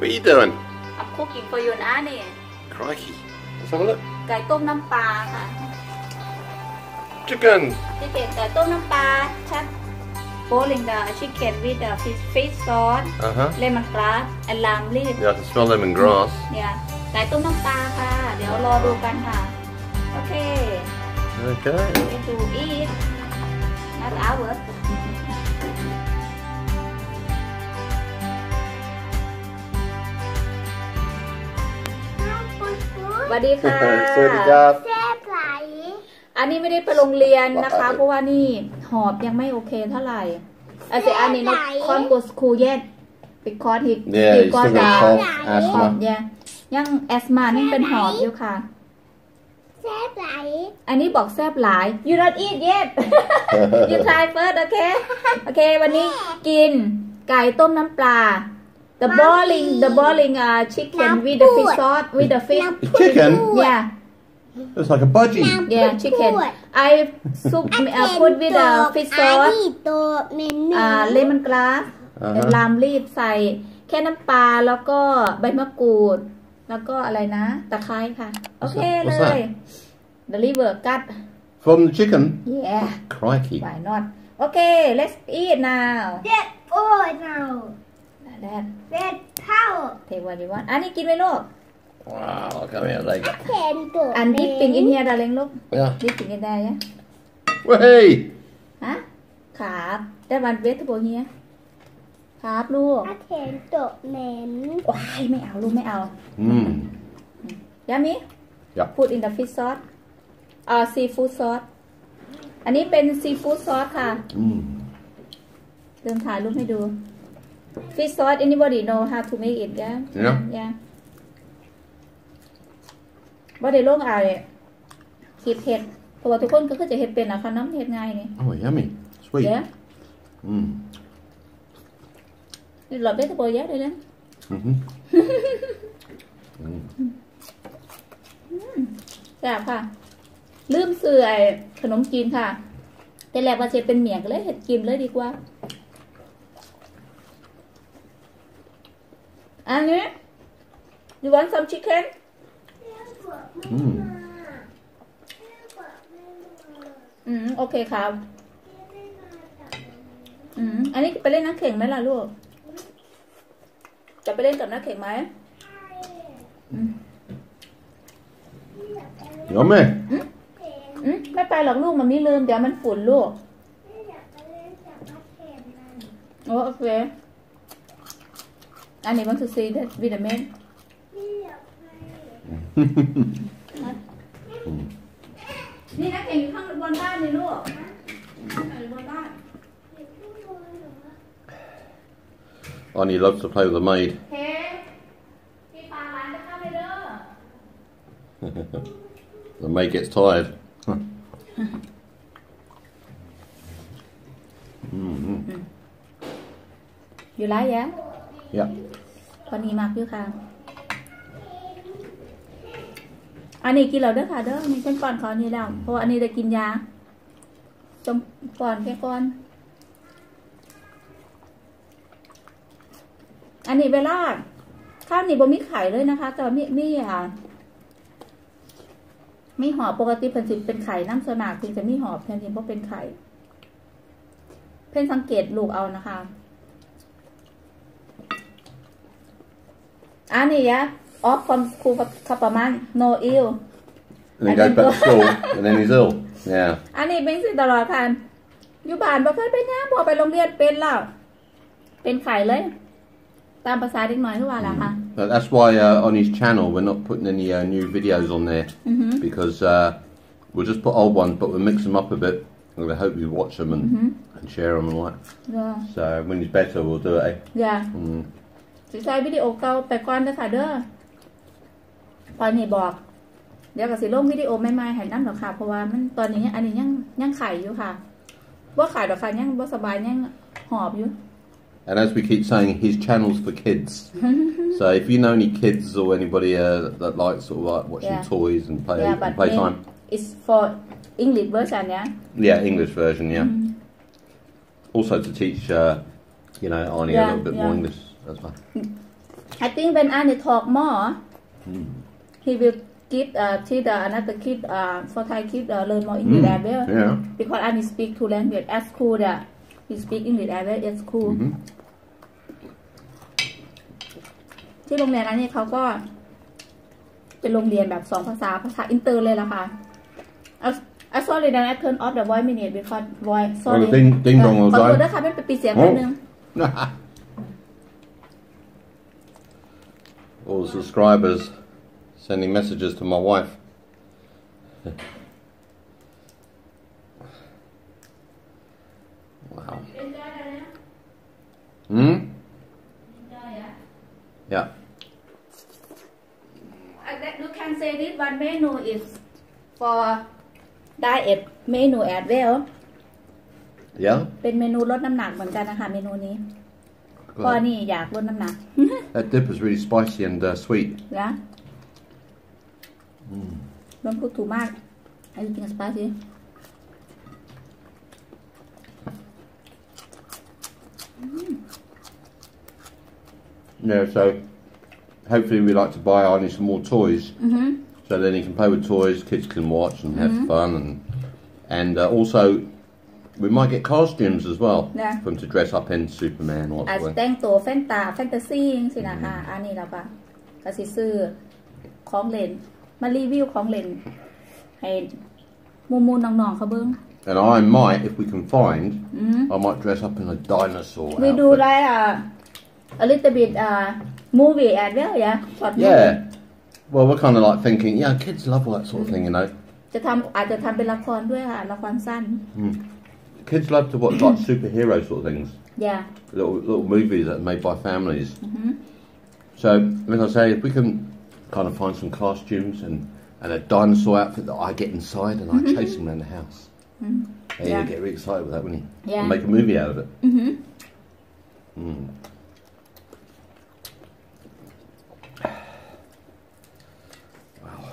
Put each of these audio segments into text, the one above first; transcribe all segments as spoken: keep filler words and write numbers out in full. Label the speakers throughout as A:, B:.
A: What are you doing?
B: I'm cooking for you and Annie.
A: Crikey. Let's have a look.
B: ไก่ต้มน้ำปลาค่ะ
A: Chicken.
B: ชิคเก้นไก่ต้มน้ำปลาชัด boiling the chicken with the fish fish sauce
A: Uh huh.
B: lemon grass and lime leaf
A: Yeah, I can smell lemongrass.
B: เนี่ยไก่ต้มน้ำปลาค่ะ เดี๋ยวรอดูกันค่ะ โอเค
A: Okay.
B: ready to eat not ours สวัสดีค่ะ
A: สวัสดีครับ
C: แซ่บไหล
B: อันนี้ไม่ได้ไปโรงเรียนนะคะ เพราะว่านี่หอบยังไม่โอเคเท่าไหร่อาเซอันนี้นกคอนโกสคูเย็ดไปคอร์ทิก
A: Yeah, you still got cough,
B: หอบ
A: asthma.
B: เนี่ยยังแอสมานี่เป็นหอบอยู่ค่ะ
C: แซ่บไหล
B: อันนี้บอกแซ่บหลาย you not eat yet you try first โอเค โอเค วันนี้กินไก่ต้มน้ำปลา the boiling the boiling uh chicken with the fish sauce with the fish
A: Chicken?
B: yeah
A: It's like a budgie.
B: yeah chicken I soup uh, put with the fish
C: อัน
B: sauce
C: นี้ตัวเมนู
B: อ่าเลมอนกราส
A: อ่าฮะ
B: ลามรีบใส่แค่น้ำปลาแล้วก็ใบมะกรูด แล้วก็อะไรนะตะไคร้ค่ะ โอเคเล
A: What's that?
B: ย the liver cut
A: From the chicken?
B: yeah
A: Crikey.
B: why not โอเค let's eat now
C: เด็ดโอ้ยเรา
B: that
C: เด็ดเท่า
B: take what you want อันนี้กินไหมลูก
A: Wow, look how many legs.
C: แทนตัว
B: อัน dipping in here darling ลูก
A: Yeah.
B: dipping in there เนี่ย
A: Hey!
B: ฮะครับได้วัน vegetable here ครับลูก
C: แทนตัวเหม็น
B: ว้ายไม่เอาลูกไม่เอา
A: Mmm.
B: ยามิ
A: Yeah.
B: put in the fish sauce อ่า seafood sauce อันนี้เป็น seafood sauce ค่ะ
A: Mmm.
B: เริ่มถ่ายรูปให้ดู fish sauce anybody know how to make it yeah
A: Yeah.
B: yeah ว่าได้ลงอ่านคลิปเห็ดเพราะว่าทุกคนก็คือจะเห็ดเป็นนะคะน้ำเห็ดง่ายนี่
A: Oh, yummy. Sweet.
B: yeah
A: Mmm.
B: นี่หลอดเบสโบเยอะเลยนะ
A: Mm-hmm.
B: แซ่บค่ะ ลืมซื้อไอ้ขนมจีนค่ะ แต่แรกว่าจะเป็นเมียงก็เลยเห็ดกินเลยดีกว่า อันนี้ you want some chicken
A: Mmm.
B: อืมโอเคครับ อืมอันนี้ไปเล่นน้ำแข็งไหมล่ะลูก จะไปเล่นกับน้ำแข็งไหม
A: Yummy.
B: อืมไม่ไปหรอกลูกมันไม่ลืมเดี๋ยวมันฝุ่นลูกโอ้โอเคอันนี้มันคือซีดวิตามินนี่นักเก่งอยู่ข้างบนบ้านนี่ลูกอยู่บนบ้าน
A: Arnie loves to play with the maid.
B: เฮ้พี่ปาหลานจะเข้าไปเด้อ
A: The maid gets tired. Mm-hmm.
B: อยู่ไรยะ
A: Yeah.
B: พอนี้มากอยู่ค่ะ อันนี้กินเราเด้อค่ะเด้อมีเส้นก่อนเขานี่แล้วเพราะอันนี้ได้กินยาจมก่อนแค่ก่อน อันนี้เวลาข้าวนี่บ่มีไข่เลยนะคะ แต่ว่ามีมีอ่ะมีหอบปกติเพิ่นสิเป็นไข่น้ำสนากเพิ่นจะมีหอบแทนที่บ่เป็นไข่เพิ่นสังเกตลูกเอานะคะ อันนี้ยะ off from school คับประมาณ no ill
A: And he goes back to school, and then he's ill. Yeah.
B: อันนี้เป็นสิ่งตลอดค่ะอยู่บ้านบ่เคยเป็นหยังพอไปโรงเรียนเป็นแล้วเป็นไข่เลย ตามภาษาเด็กน้อยคือว่าล่ะค่ะ
A: But that's why uh, on his channel we're not putting any uh, new videos on there
B: Mm-hmm.
A: because uh, we'll just put old ones, but we'll mix them up a bit. And we hope you watch them and,
B: Mm-hmm.
A: and share them and all that.
B: yeah
A: So when he's better, we'll do it. Eh?
B: yeah
A: Mm.
B: สิใช้วิดีโอเก่าไปก่อนเด้อค่ะเด้อพอนี่บอก เดี๋ยวก็สิลงวิดีโอใหม่ๆให้นำดอกค่ะเพราะว่ามันตอนนี้อันนี้ยังยังไข่อยู่ค่ะบ่ไข่ดอกค่ะยังบ่สบายยังหอบอยู่
A: And as we keep saying, his channel's for kids. So if you know any kids or anybody uh, that likes sort of like watching
B: Yeah.
A: toys and play
B: yeah
A: and
B: but
A: playtime,
B: it's for English version yeah
A: yeah, English version, yeah. Also to teach, uh, you know, Arnie a
B: Yeah,
A: little bit
B: yeah.
A: more English as well.
B: I think when Annie talk more
A: Mm.
B: he will give uh, teach uh, another kid uh, for Thai kid uh, learn more English
A: Mm.
B: as well
A: Yeah.
B: because Annie speak two language at school that he speak English as well at school
A: Mm-hmm.
B: ที่โรงเรียนอันนี้เขาก็เป็นโรงเรียนแบบสองภาษาภาษาอินเตอร์เลยล่ะค่ะ I sorry that I turn off the voice minute because voice sorry
A: Oh, ding ding dong
B: ขอ
A: was
B: โทษ
A: I.
B: ด้วยค่ะไม่เป็นปีเสียงนิดนึง
A: All the subscribers sending messages to my wife. Wow. Hmm? Yeah.
B: You can say this one menu is for diet menu as well
A: Yeah?
B: เป็นเมนูลดน้ำหนักเหมือนกันนะคะเมนูนี้พ่อนี่อยากลดน้ำหนัก
A: That dip is really spicy and uh, sweet.
B: นะลองพูดถูกมากไอ้จริงสปาซี่
A: Yeah, so hopefully we like to buy Arnie some more toys.
B: Mm-hmm.
A: So then he can play with toys, kids can watch and have fun, and and uh, also we might get costumes as well
B: Yeah.
A: for him to dress up in Superman or
B: อาจจะ
A: whatever.
B: แต่งตัวแฟนตาแฟนตาซีสินะคะอันนี้เราก็ก็สิซื้อของเล่นมารีวิวของเล่นให้มูมูน้องๆเขาเบิ้ง
A: And I might, if we can find, I might dress up in a dinosaur.
B: we do
A: outfit.
B: like uh, a little bit uh, movie as well yeah short movie
A: Yeah. Well, we're kind of like thinking, yeah, kids love all that sort of thing, you know.
B: จะทำอาจจะทำเป็นละครด้วยค่ะละครสั้น
A: Kids love to watch like superhero sort of things,
B: yeah
A: little little movies that are made by families. So, as I say, if we can kind of find some costumes and, and a dinosaur outfit that I get inside and I chase him around the house, yeah,
B: Yeah.
A: he'd get really excited with that, wouldn't he?
B: Yeah.
A: And make a movie out of it.
B: Mm-hmm.
A: Mm. Wow.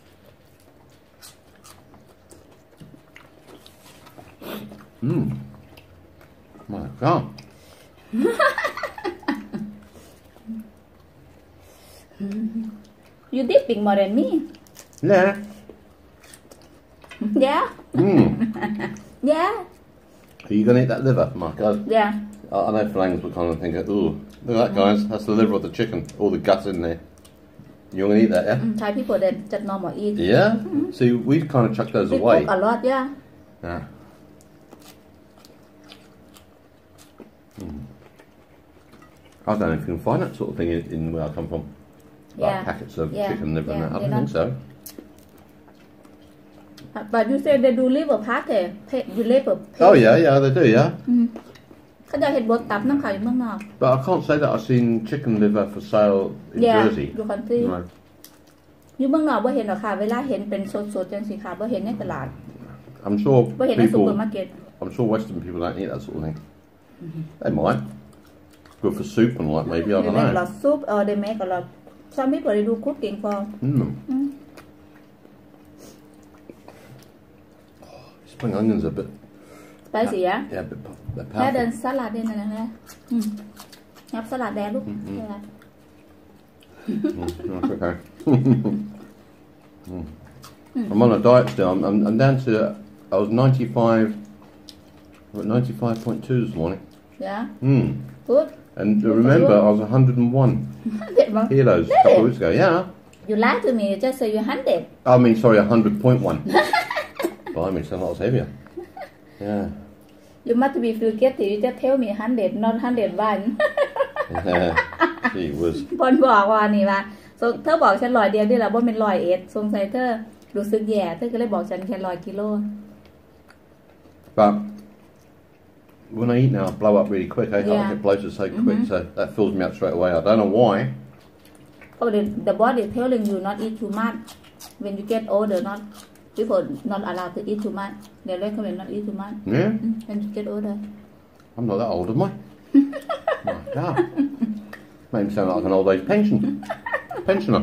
A: Mm. My God.
B: You dipping more than me
A: Yeah.
B: yeah
A: Mm.
B: yeah
A: Are you going to eat that liver? My God.
B: yeah
A: I, I know Flangs were kind of thinking, ooh, look at that, guys. That's the liver of the chicken. All the guts in there. You're going to eat that, yeah?
B: Thai people they just normal eat
A: Yeah? See, we've kind of chucked those
B: we
A: away.
B: cook a lot yeah
A: Yeah. Mm. I don't know if you can find that sort of thing in, in where I come from. Like
B: Yeah.
A: packets of
B: Yeah.
A: chicken liver and
B: Yeah,
A: that. I
B: they
A: don't think so.
B: but you say they do liver party pay you liver pay.
A: Oh, yeah, yeah, they do, yeah.
B: เขาจะเห็นบดตับน้ำขาวอยู่เมืองนอก
A: But I can't say that I've seen chicken liver for sale in
B: yeah
A: Jersey.
B: อยู่คันทรี
A: No.
B: อยู่เมืองนอกบ่เห็นหรอกค่ะเวลาเห็นเป็นสดๆจังสิค่ะบ่เห็นในตลาด
A: I'm sure
B: บ่เห็นในซุปเปอ
A: people,
B: ร์มาร์เก็ต
A: I'm sure Western people don't eat that sort of thing. They might. Good for soup and like maybe, I
B: they
A: don't
B: make a
A: know.
B: lot soup or they make a lot some people they do cooking for
A: Mm. Oh, spring onions are a bit,
B: spicy yeah
A: yeah, a bit, po- they're
B: แค่เดิน
A: powerful.
B: สลัดเดินอะไรนะอืมยับสลัดแดงลูกสลัด
A: Mm, that's okay. Mm. I'm on a diet still. I'm, I'm, I'm down to, I was ninety-five, I'm at ninety-five point two this morning.
B: yeah
A: Mm.
B: good
A: And
B: Good for
A: remember,
B: you.
A: I was one hundred and one
B: เด็ดมั้ง
A: kilos a couple of weeks ago. Yeah.
B: you lie to me you just say you hundred
A: I mean, sorry, one hundred point one. Blimey, so I was heavier. Yeah.
B: you must be forget you just tell me hundred not hundred one
A: Yeah. Gee whiz.
B: บอลบอกว่านี่ว่าso เธอบอกฉันร้อยเดียวนี่แหละว่าเป็นร้อยเอ็ดสงสัยเธอรู้สึกแย่เธอก็เลยบอกฉันแค่ร้อยกิโล
A: But when I eat now, I blow up really quick. Eh?
B: Yeah.
A: I get bloated so quick, so that fills me up straight away. I don't know why.
B: oh the the body telling you not eat too much when you get older not people not allowed to eat too much they recommend not eat too much
A: Yeah.
B: when you get older
A: I'm not that old, am I? My God. Made me sound like an old age pension. Pensioner.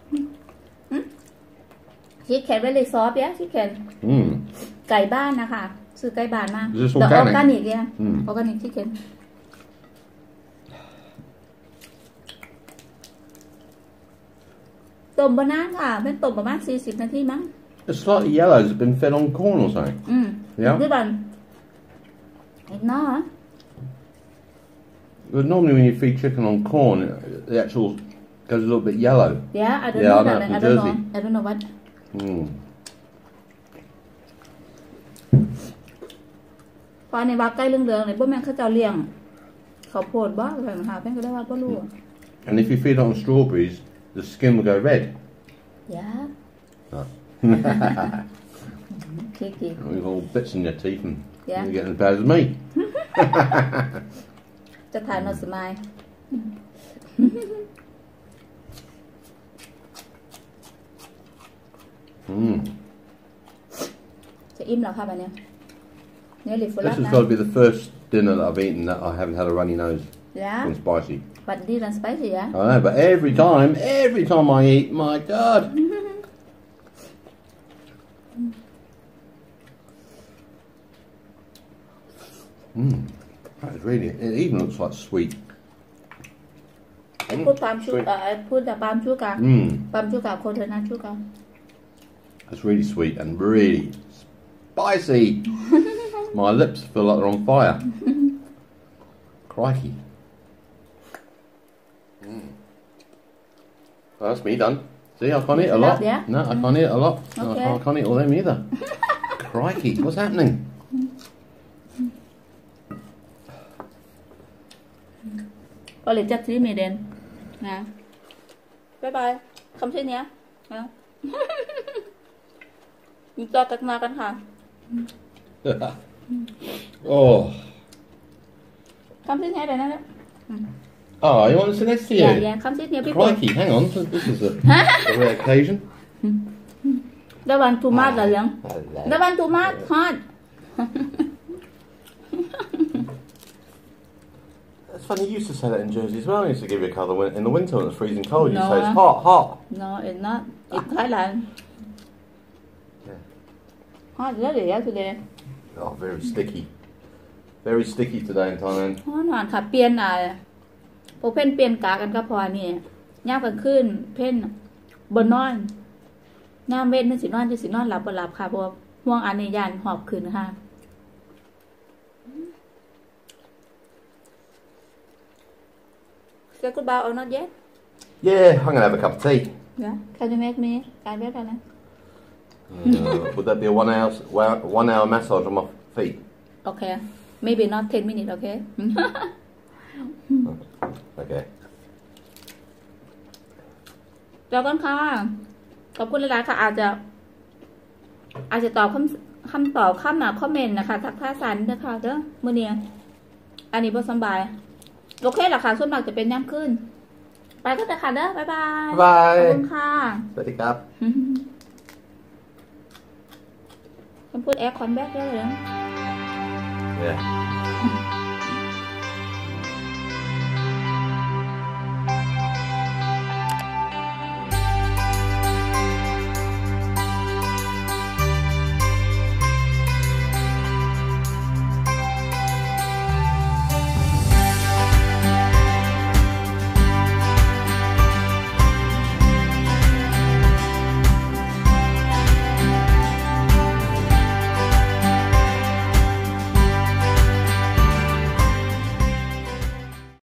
B: chicken very soft yeah chicken
A: Mm.
B: ไก่บ้านนะคะซื้อไก่บ้านมา
A: Is this
B: the
A: organic?
B: organic yeah
A: Mm.
B: organic chicken ต้มบะนานค่ะเป็นต้มประมาณสี่สิบนาทีมั้ง
A: It's slightly yellow. Has it been fed on corn or something?
B: อืม
A: Yeah.
B: ด้วยบันเห็นเนาะ
A: But normally when you feed chicken on corn, the actual goes a little bit yellow.
B: yeah I don't
A: Yeah,
B: know
A: I know,
B: that
A: from
B: I don't know
A: Jersey.
B: I don't know what
A: Mm.
B: ปลาในบาใกล้เรื่องเรืองเลยบ่แม่นเขาเจ้าเลี้ยงข้าวโพดบ่อะไรมาหาเพิ่นก็ได้ว่าบ่รู้
A: And if you feed on strawberries, the skin will go red.
B: yeah
A: Oh.
B: คิก
A: With all bits in your teeth and
B: Yeah.
A: you're getting as bad as me.
B: จะทานนอสมาย
A: Mm.
B: จะอิ่มแล้วค่ะบัดนี้เนี่ยลิฟุ
A: This
B: ลัก
A: has
B: นะ
A: got to be the first dinner that I've eaten that I haven't had a runny nose
B: yeah
A: and spicy.
B: but this and spicy yeah
A: I know, but every time, every time I eat, my God. Mm. That is really, it even looks like sweet.
B: ไอ้พูดปาล์มชูการ์ไอ้พูดแต่ปาล์มชูการ์
A: Mm.
B: ปาล์มชูการ์โคเทนัทชูการ์
A: It's really sweet and really spicy. My lips feel like they're on fire. Crikey. Mm. Well, that's me done. See, I can't eat a lot.
B: Yeah.
A: No, I can't eat a lot. No, I
B: Okay.
A: can't- I can't eat all them either. Crikey, what's happening?
B: ก็เลยจัดซื้อเมเดนนะบ๊ายบายคำเช่นนี้นะมีต่อกันมากันค่ะ
A: Oh.
B: คำเช่นนี้อะไรนะ
A: Oh, you want to sit next to
B: อย่า
A: you?
B: อย่าคำเช่นนี้พี่ปุ๊
A: Crikey, hang on. This is a, a rare occasion.
B: ระวังทูมาสเหรอเลี้ยง
A: Hello.
B: ระวังทูมาสฮอต
A: It's funny, you used to say that in Jersey as well. You used to give you a colour when, in the winter when it's freezing cold. You
B: No.
A: say it's hot, hot.
B: no it's not it's Thailand
A: Yeah.
B: hot really yeah today
A: Oh, very sticky. Very sticky today in Thailand.
B: ฮอนหวานค่ะเปลี่ยนอ่ะพวกเพ่นเปลี่ยนกากันก็พอนี่ย่างกันขึ้นเพ่นบนนอนย่างเว้นนั่นสินอนจะสินอนหลับบ่หลับค่ะเพราะว่าห่วงอันนี้ย่านหอบขึ้นค่ะ Say goodbye or not yet?
A: Yeah, I'm going to have a cup of tea.
B: Yeah. Can you make me a better now?
A: Uh, would that be a one hour, one hour massage on my feet?
B: Okay. Maybe not ten minutes, okay?
A: Okay.
B: แล้วกันค่ะ ขอบคุณหลายๆค่ะ อาจจะ อาจจะตอบคำคำตอบคำมาคอมเมนต์นะคะทักทายสันนะคะเด้อมื้อนี้อันนี้บ่สบาย โอเคล่ะค่ะส่วนมากจะเป็นย่ำขึ้น ไปก็จะค่ะเด้อ บ๊ายบาย
A: Bye.
B: ขอบคุณค่ะ
A: Steady up.
B: ฉันพูดแอร์คอนแบกได้เลยนะ
A: Yeah.